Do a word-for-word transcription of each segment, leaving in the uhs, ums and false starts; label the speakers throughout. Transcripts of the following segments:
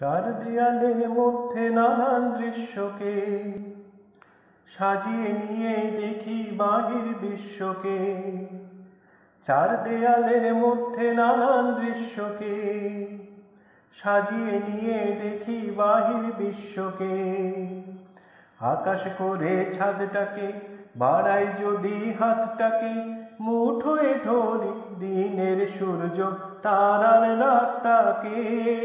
Speaker 1: চার দেয়ালের মধ্যে নানান দৃশ্যকে সাজিয়ে নিয়ে দেখি বাহির বিশ্বকে। চার দেয়ালের মধ্যে নানান দৃশ্যকে সাজিয়ে নিয়ে দেখি বাহির বিশ্বকে। আকাশ করে ছাদটাকে বাড়াই যদি হাতটাকে, মুঠোয় ধরি দিনের সূর্য তারার রাতটাকে।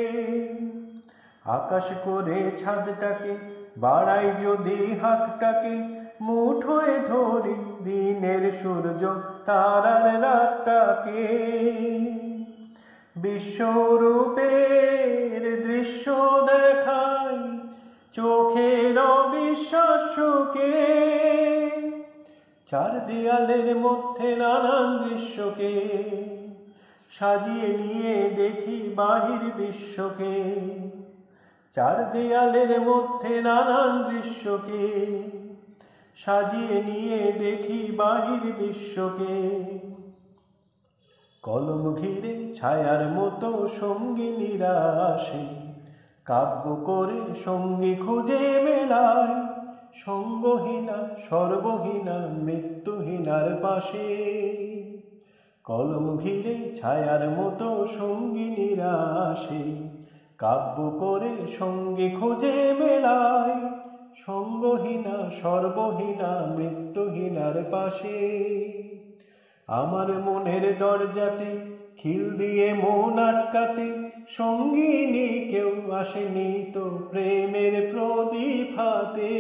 Speaker 1: আকাশ করে ছাদটাকে বাড়াই যদি হাতটাকে, মুঠোয় ধরি দিনের সূর্য তারার রাতটাকে। বিশ্বরূপের দৃশ্য দেখাই চোখের অবিশ্বাস্যকে। চার দেয়ালের মধ্যে নানান দৃশ্যকে সাজিয়ে নিয়ে দেখি বাহির বিশ্বকে। চার দেয়ালের মধ্যে নানান দৃশ্যকে সাজিয়ে নিয়ে দেখি বাহির বিশ্বকে। কলম ঘিরে ছায়ার মতো সঙ্গিনীরা আসে, কাব্য করে সঙ্গী খুঁজে মেলায় সঙ্গহীনা সর্বহীনা মৃত্যুহীনার পাশে। কলম ঘিরে ছায়ার মতো সঙ্গিনীরা আসে, কাব্য করে সঙ্গী খুঁজে মেলায় সঙ্গহীনা সর্বহীনা মৃত্যুহীনার পাশে। আমার মনের দরজাতে খিল দিয়ে মন আটকাতে, সঙ্গিনী কেউ আসেনি তো প্রেমের প্রদীপ হাতে।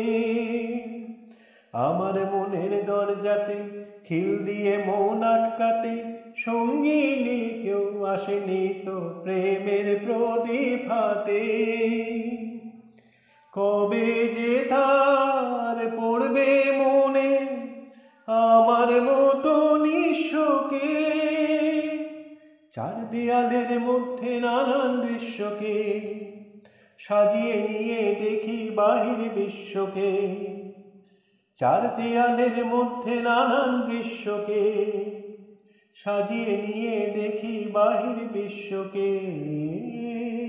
Speaker 1: আমার মনের দরজাতে খিল দিয়ে মন আটকাতে, সঙ্গিনী কেউ আসেনি তো প্রেমের প্রদীপ হাতে। কবে যে তার পড়বে মনে আমার মতো নিঃস্বকে। চার দেয়ালের মধ্যে নানান দৃশ্যকে সাজিয়ে নিয়ে দেখি বাহির বিশ্বকে। চার দেয়ালের মধ্যে নানান দৃশ্যকে সাজিয়ে নিয়ে দেখি বাহির বিশ্বকে।